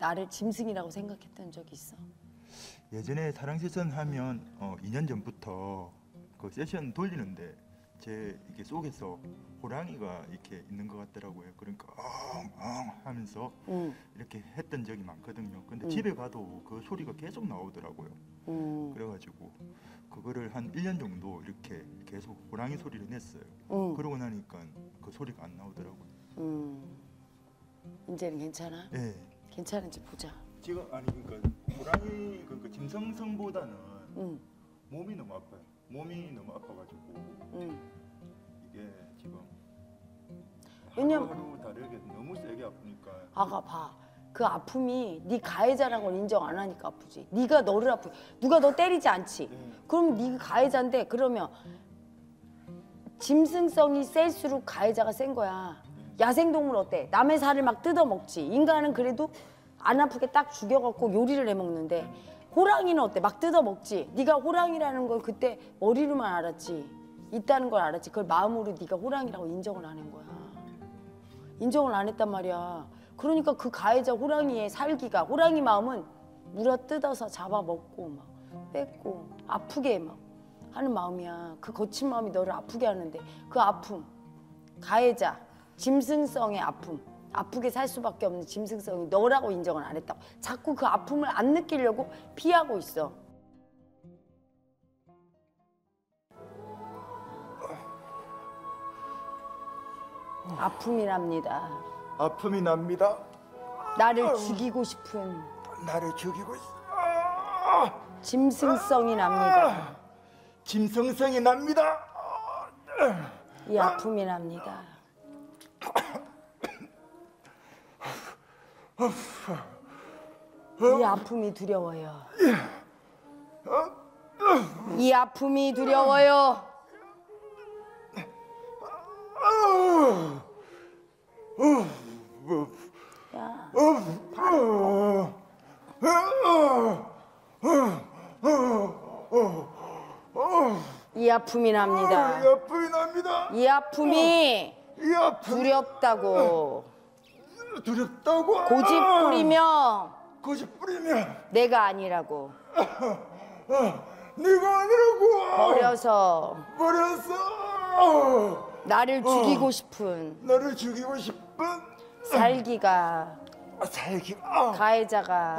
나를 짐승이라고 생각했던 적이 있어? 예전에 사랑 세션 하면 2년 전부터 그 세션 돌리는데 제 이게 속에서 호랑이가 이렇게 있는 것 같더라고요. 그러니까 엉엉 하면서 이렇게 했던 적이 많거든요. 근데 집에 가도 그 소리가 계속 나오더라고요. 그래가지고 그거를 한 1년 정도 이렇게 계속 호랑이 소리를 냈어요. 그러고 나니까 그 소리가 안 나오더라고요. 이제는 괜찮아? 네. 괜찮은지 보자. 지금 아니 그러니까 호랑이 그 짐승성보다는 몸이 너무 아파요. 몸이 너무 아파가지고 이게 지금 하루하루 다르게 너무 세게 아프니까. 아가 봐. 그 아픔이 네 가해자라는 걸 인정 안 하니까 아프지. 네가 너를 아프게. 누가 너 때리지 않지. 그럼 네가 가해자인데 그러면 짐승성이 셀수록 가해자가 센 거야. 야생동물 어때? 남의 살을 막 뜯어먹지. 인간은 그래도 안 아프게 딱 죽여갖고 요리를 해먹는데 호랑이는 어때? 막 뜯어먹지. 네가 호랑이라는 걸 그때 머리로만 알았지. 있다는 걸 알았지. 그걸 마음으로 네가 호랑이라고 인정을 안 한 거야. 인정을 안 했단 말이야. 그러니까 그 가해자 호랑이의 살기가, 호랑이 마음은 물어뜯어서 잡아먹고 막 뺏고 아프게 막 하는 마음이야. 그 거친 마음이 너를 아프게 하는데 그 아픔, 가해자, 짐승성의 아픔, 아프게 살 수밖에 없는 짐승성이 너라고 인정을 안 했다고. 자꾸 그 아픔을 안 느끼려고 피하고 있어. 아픔이랍니다. 아픔이 납니다. 나를 죽이고 싶은 나를 죽이고 있어. 짐승성이 납니다. 짐승성이 납니다. 이 아픔이 납니다. 이 아픔이 두려워요. 이 아픔이 두려워요. 야, 이 아픔이 납니다. 이 아픔이 납니다. 이 아픔이 이 아픔 두렵다고. 두렵다고. 고집 부리며 고집 부리며 내가 아니라고. 네가 아니라고. 버려서 나를 죽이고 싶은 나를 죽이고 싶은 살기가 가해자가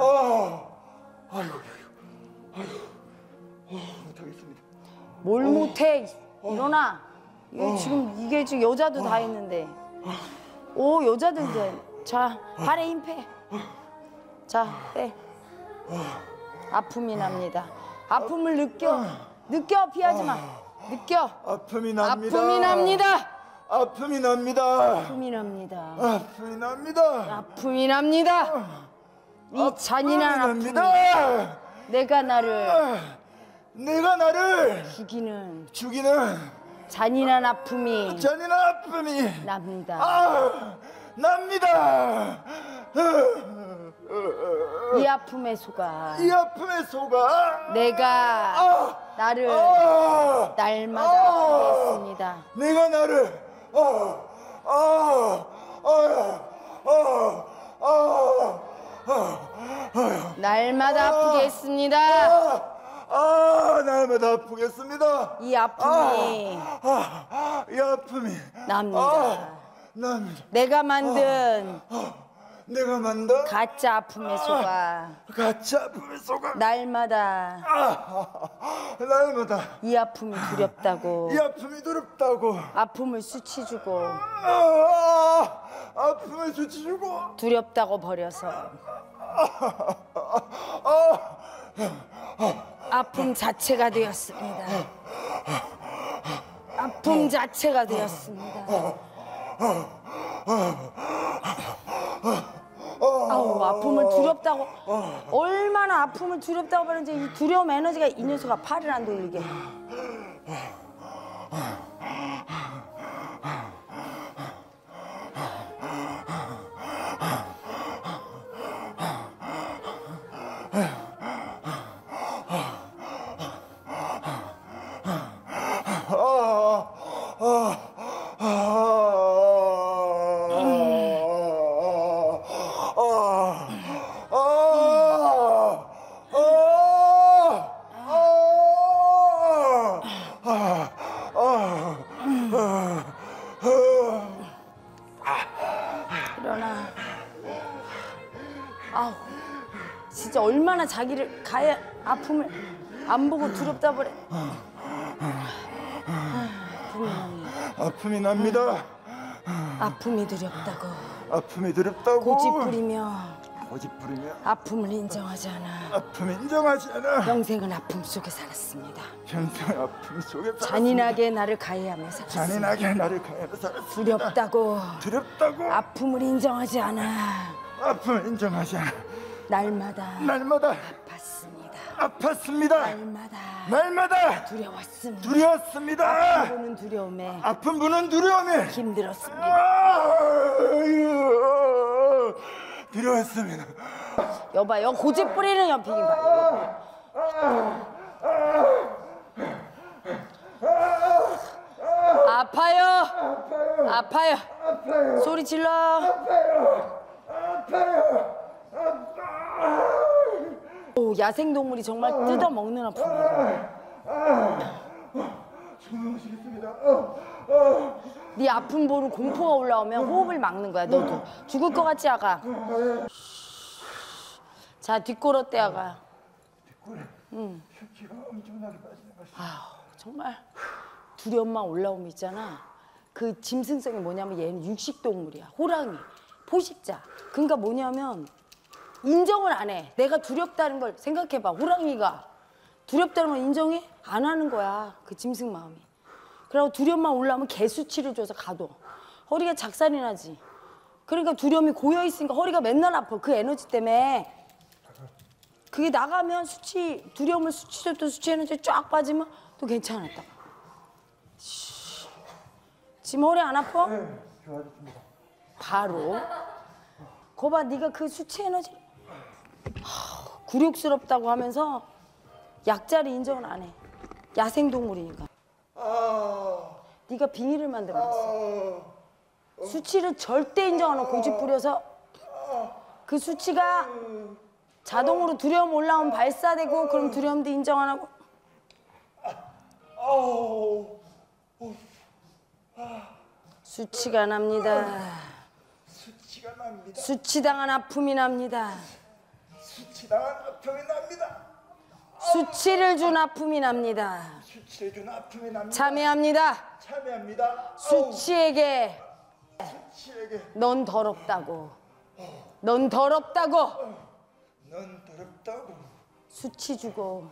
못하겠습니다. 뭘 못해. 일어나. 이게 지금 여자도 다 했는데. 오, 여자들 이제. 자, 발에 힘 빼. 자, 빼. 아픔이 납니다. 아픔을 느껴. 피하지 마. 느껴. 아픔이 납니다. 아픔이 납니다. 아픔이 납니다. 아픔이 납니다. 아픔이 납니다. 아픔이 납니다. 이 잔인한 아픔이 내가 나를 죽이는 잔인한 아픔이 납니다. 납니다. 이 아픔에 속아 내가 나를 날마다 아프게 했습니다. 내가 나를 날마다 아프게 했습니다. 날마다 아프겠습니다. 이 아픔이 이 아픔이 납니다. 내가 만든 가짜 아픔에 속아 날마다 이 아픔이 두렵다고 아픔을 수치주고 두렵다고 버려서 아픔 자체가 되었습니다. 아픔 자체가 되었습니다. 아우, 아픔을 두렵다고 얼마나 아픔을 두렵다고 하는지 이 두려움 에너지가 이 녀석아 팔을 안 돌리게. 아우 진짜 얼마나 자기를 가해 아픔을 안 보고 두렵다 그래. 아픔이 납니다. 아픔이 두렵다고. 아픔이 두렵다고. 고집 부리며 아픔을 인정하지 않아. 아픔 인정하지 않아. 평생은 아픔 속에 살았습니다. 평생 아픔 속에 살았습니다. 잔인하게 나를 가해하며 살았습니다. 잔인하게 나를 가해하며 살았습니다. 두렵다고. 두렵다고. 아픔을 인정하지 않아. 아픔을 인정하지 않아. 날마다 아팠습니다. 아팠습니다. 날마다 두려웠습니다. 두려웠습니다. 아픈 분은 두려움에 아픈 분은 두려움에 힘들었습니다. 두려웠습니다. 여봐요, 고집 부리는 연필인 봐. 아파요. 소리 질러. 오, 야생동물이 정말 뜯어먹는 아픔이야. 조용하시겠습니다. 네 아픔 보는 공포가 올라오면 호흡을 막는 거야. 너도 죽을 것 같지, 아가? 자, 뒷골 어때, 아가? 뒷골에 흉기가 엄청나게 빠지는 것이. 아우, 정말 두려움만 올라오면 있잖아. 그 짐승성이 뭐냐면 얘는 육식동물이야. 호랑이, 포식자. 그러니까 뭐냐면 인정을 안 해. 내가 두렵다는 걸 생각해봐. 호랑이가 두렵다는 걸 인정해? 안 하는 거야. 그 짐승 마음이. 그리고 두려움만 올라오면 개수치를 줘서 가둬. 허리가 작살이 나지. 그러니까 두려움이 고여있으니까 허리가 맨날 아파. 그 에너지 때문에. 그게 나가면 두려움을 수치줬던 수치 에너지 쫙 빠지면 또 괜찮았다가. 지금 허리 안 아파? 네, 좋아졌습니다. 바로. 거봐, 네가 그 수치 에너지 굴욕스럽다고 하면서 약자를 인정을 안 해. 야생동물이니까. 네가 빙의를 만들어놨어. 수치를 절대 인정 안 하고 고집 부려서 그 수치가 자동으로 두려움 올라오면 발사되고 그럼 두려움도 인정 안 하고. 수치가 납니다. 수치가 납니다. 수치당한 아픔이 납니다. 수치당한 아픔이 납니다. 수치를 준 아픔이 납니다. 수치를 준 아픔이 납니다. 참회합니다. 참회합니다. 수치에게 수치에게 넌 더럽다고. 넌 더럽다고. 넌 더럽다고. 수치 주고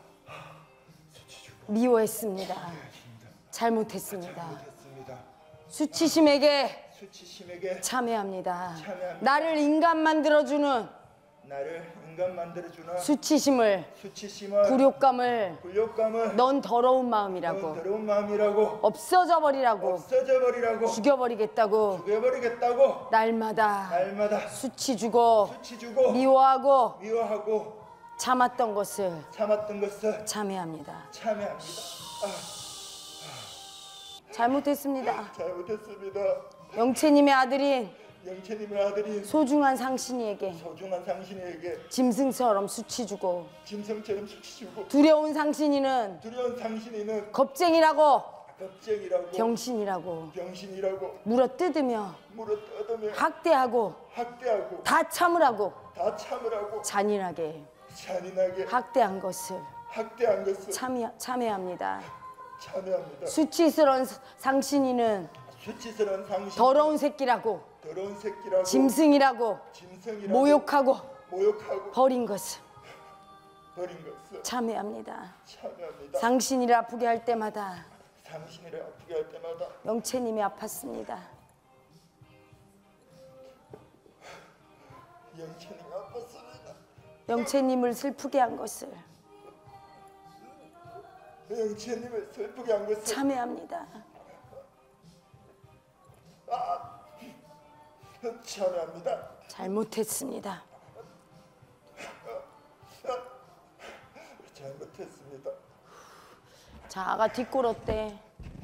미워했습니다. 잘못했습니다. 됐습니다. 수치심에게 참회합니다. 참회합니다. 나를 인간 만들어주는 나를 인간 만들어주는 수치심을 굴욕감을 굴욕감을 넌 더러운 넌 마음이라고 더러운 마음이라고 없어져 버리라고 없어져 버리라고 죽여버리겠다고 죽여버리겠다고 날마다 수치 주고 수치 주고 미워하고 참았던 것을 참회합니다. 잘못했습니다. 영채님의 아들인 소중한 상신이에게 짐승처럼 수치 주고 두려운 상신이는 겁쟁이라고 병신이라고 물어뜯으며 학대하고 다 참으라고 잔인하게 학대한 것을 참회합니다. 수치스러운 상신이는 더러운 새끼라고 짐승이라고 모욕하고 버린 것을 참회합니다. 상신이를 아프게 할 때마다 영채님이 아팠습니다. 영채님을 슬프게 한 것을 참회합니다. 잘못했습니다. 자, 아가 뒷골 어때?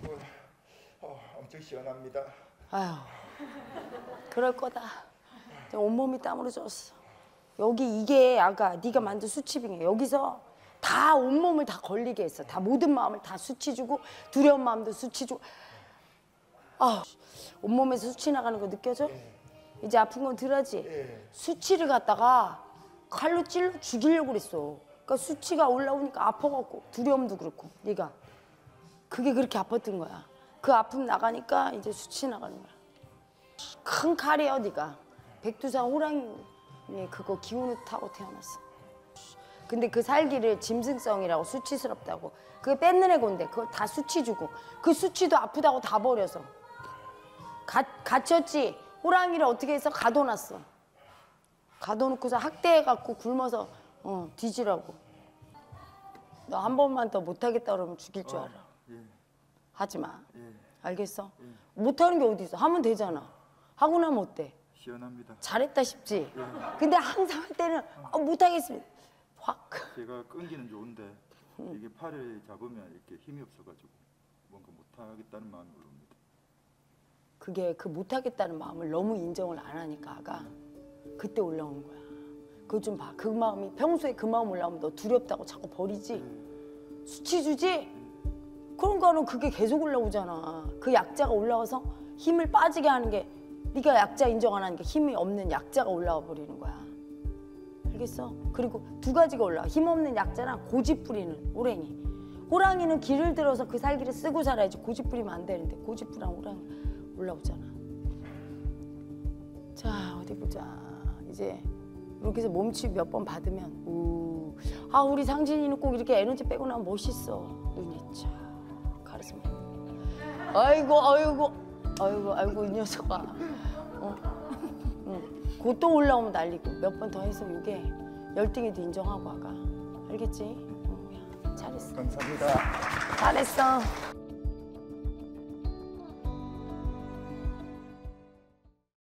엄청 시원합니다. 아유, 그럴 거다. 온몸이 땀으로 젖었어. 여기 이게 아가 네가 만든 수치빙이야. 여기서 다 온몸을 다 걸리게 했어. 다 모든 마음을 다 수치 주고 두려운 마음도 수치 주고. 아, 온몸에서 수치 나가는 거 느껴져? 이제 아픈 건 덜하지? 수치를 갖다가 칼로 찔러 죽이려고 그랬어. 그러니까 수치가 올라오니까 아파갖고 두려움도 그렇고 네가 그게 그렇게 아팠던 거야. 그 아픔 나가니까 이제 수치 나가는 거야. 큰 칼이야 네가. 백두산 호랑이 그거 기운을 타고 태어났어. 근데 그 살기를 짐승성이라고 수치스럽다고 그거 뺏는 애 건데 그걸 다 수치 주고 그 수치도 아프다고 다 버려서 갇혔지. 호랑이를 어떻게 해서 가둬놨어. 가둬놓고서 학대해갖고 굶어서 뒤지라고. 너 한 번만 더 못하겠다 그러면 죽일 줄 알아. 예. 하지 마. 예. 알겠어? 예. 못하는 게 어디 있어. 하면 되잖아. 하고 나면 어때? 시원합니다. 잘했다 싶지? 근데 항상 할 때는 못하겠습니다. 확. 제가 끈기는 좋은데 이게 팔을 잡으면 이렇게 힘이 없어가지고 뭔가 못하겠다는 마음이 올라옵니다. 그게 그 못하겠다는 마음을 너무 인정을 안 하니까 아가 그때 올라오는 거야. 그거 좀 봐. 그 마음이 평소에 그 마음 올라오면 너 두렵다고 자꾸 버리지? 수치 주지? 그러니까는 그게 계속 올라오잖아. 그 약자가 올라와서 힘을 빠지게 하는 게 네가 약자 인정 안 하는 게 힘이 없는 약자가 올라와 버리는 거야. 알겠어? 그리고 두 가지가 올라와. 힘 없는 약자랑 고집 부리는 호랑이. 호랑이는 길을 들어서 그 살기를 쓰고 살아야지 고집 부리면 안 되는데 고집 부리는 호랑이 올라오잖아. 자 어디 보자. 이제 이렇게 해서 몸치 몇 번 받으면 우리 상진이는 꼭 이렇게 에너지 빼고 나면 멋있어. 눈이 쫙 가르스면 아이고 이 녀석아. 곧 또 올라오면 난리고 몇 번 더 해서 이게 열등에도 인정하고 아가. 알겠지? 야, 잘했어. 감사합니다. 잘했어.